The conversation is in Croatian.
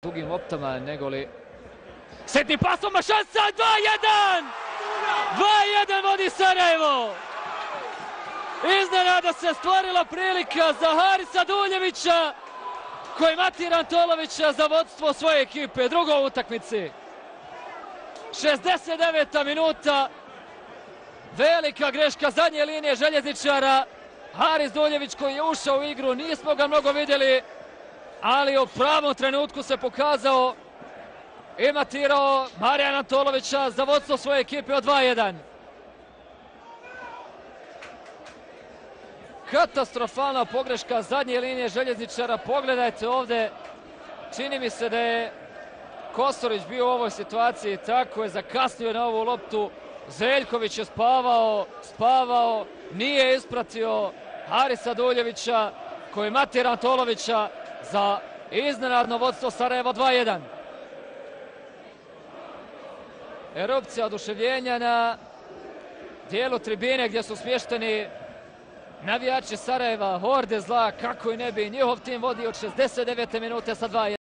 dugim loptama negoli setnim pasom, šansa 2-1! 2-1 vodi Sarajevo! Iznenada se stvorila prilika za Harisa Duljevića koji matira Antolovića za vodstvo svoje ekipe, drugo u utakmici. 69. minuta, velika greška zadnje linije željezničara. Haris Duljević koji je ušao u igru, nismo ga mnogo vidjeli, ali u pravom trenutku se pokazao i matirao Marijana Antolovića za vodstvo svoje ekipe od 2-1. Katastrofalna pogreška zadnje linije željezničara. Pogledajte ovdje, čini mi se da je Kosorić bio u ovoj situaciji, tako je zakasnio na ovu loptu. Zeljković je spavao, nije ispratio Harisa Duljevića koji matira Antolovića za iznenadno vodstvo Sarajevo 2-1. Erupcija oduševljenja na dijelu tribine gdje su smješteni navijači Sarajeva, horde zla, kako i ne bi njihov tim vodi od 69. minute sa 2-1.